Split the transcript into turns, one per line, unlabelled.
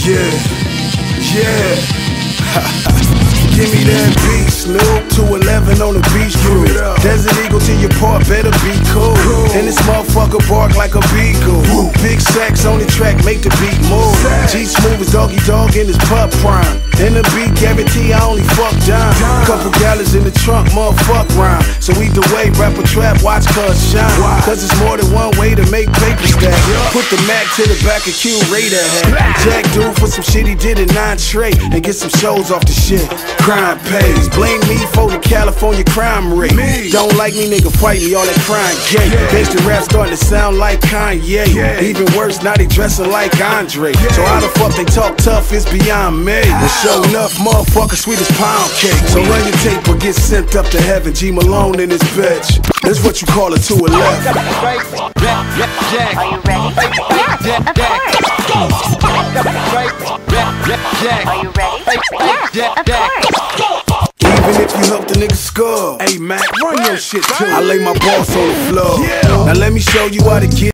Yeah, yeah. Give me that beat, Snoop. 211 on the beach crew. Desert Eagle to your part, better be cool. And this motherfucker bark like a beagle. Big Sacks on the track, make the beat move. G Smooth is doggy dog in his pup prime. In the beat guarantee I only fuck dime. Couple gallons in the trunk, motherfuck rhyme. So either way, rap or trap, watch cuz shine. Cause it's more than one way to make paper stack. Put the Mac to the back of Q Raider hat. Jack dude for some shit he did in 9 straight. And get some shows off the shit. Crime pays. Blame me for the California crime rate. Don't like me, nigga, fight me, all that crying gay. Gangsta rap starting to sound like Kanye. Even worse, now they dressing like Andre. So how the fuck they talk tough is beyond me. But sure enough, motherfucker sweet as pound cake. So run your tape or get sent up to heaven. G Malone in this bitch. That's what you call a 211.
Are you ready? Yeah, of course. Are you ready? Yeah, of course.
Even if you help the nigga score. Hey Mac, run your shit too. I lay my boss on the floor. Now let me show you how to get